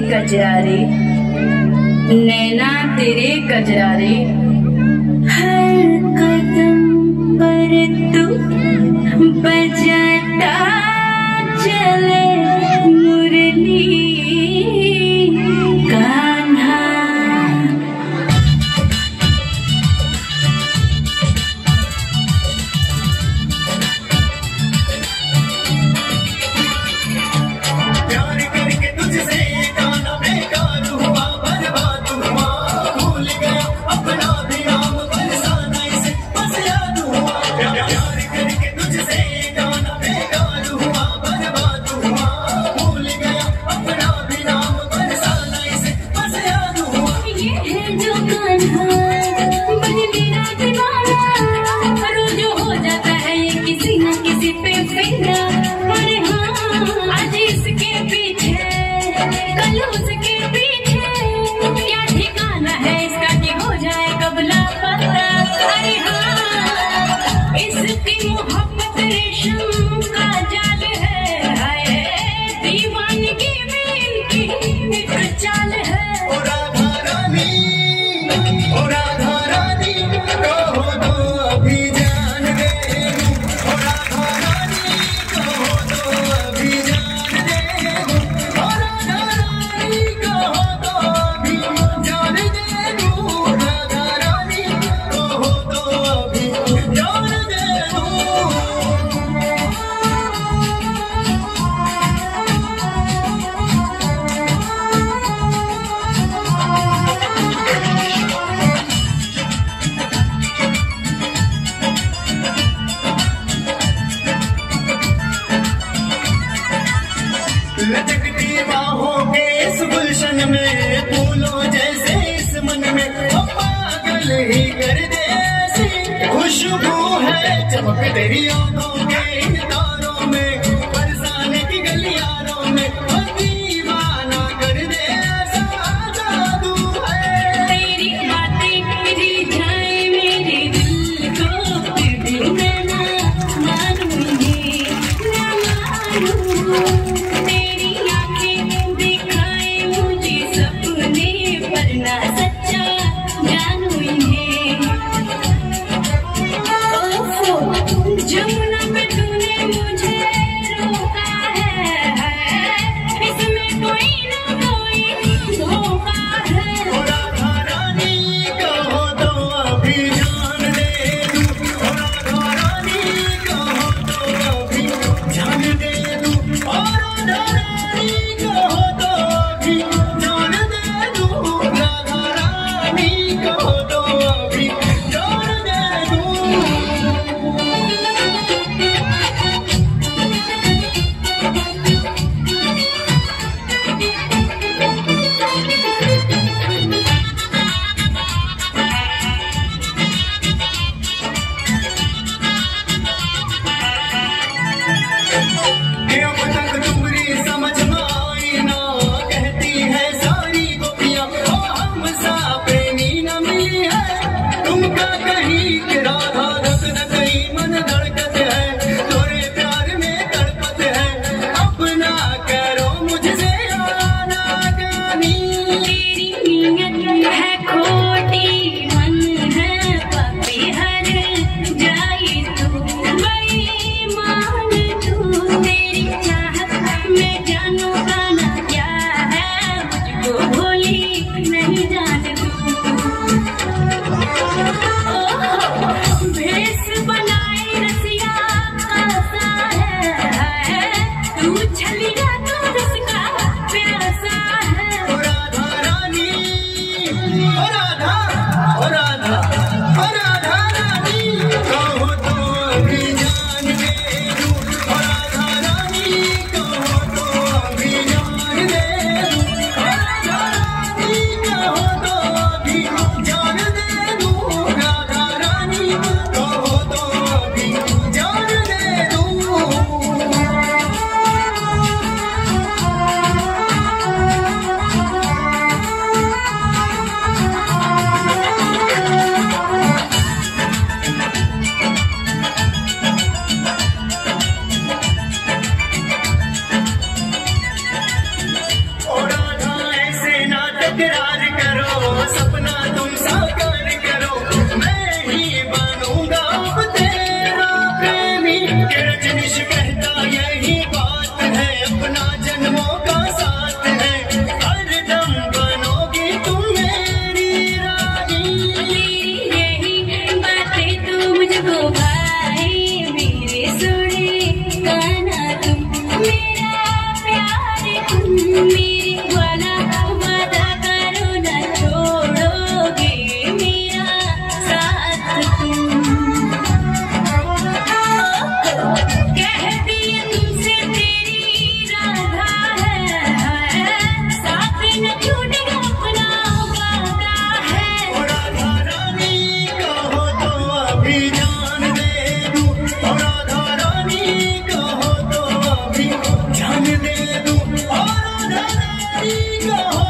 कजरारे, नैना तेरे कजरारे, हर कदम पर तू बजाता चले मुरली कान्हा। प्यार करके तुझसे गाना बेकार हुआ, बर्बाद हुआ, भूल गया अपना भी नाम, बरसाना इसे बस याद हुआ। प्यार करके तुझसे गाना बेकार हुआ, बर्बाद हुआ, भूल गया अपना भी नाम, बरसाना इसे बस याद हुआ। ये है जो कान्हा बन मेरा दीवाना, रोज हो जाता है ये किसी न किसी पे फिदा। अरे हाँ, आज इसके पीछे कल उसके पीछे, क्या ठिकाना है इसका कि हो जाए कब लापता। अरे हाँ, इसकी मोहब्बत रेशम का जाल है, हाय दीवानगी में इनकी एक चाल है। ओ राधा रानी, ओ राधा रानी, कहो तो अभी जान दे दूं। ओ राधा रानी, कहो तो अभी जान दे दूं। ओ राधा रानी, कहो तो अभी जान दे दूं। राधा रानी, कहो तो अभी जान दे दूं। लचकती बाहों के इस गुलशन में, फूलों जैसे इस मन में, ओ पागल ही कर दे ऐसी खुशबू है चमक तेरी आंखों के इन तारों में, बरसाने की गलियारों में, ओ दीवाना कर दे ऐसा जादू है। तेरी बातें रिझाए मेरे दिल को, फिर भी मैं ना मानूंगी, ना मानूं। तेरी आंखें दिखाए मुझे सपने, पर ना सच्चा जानूं इन्हें। ओफो, जमुना पे तू कहो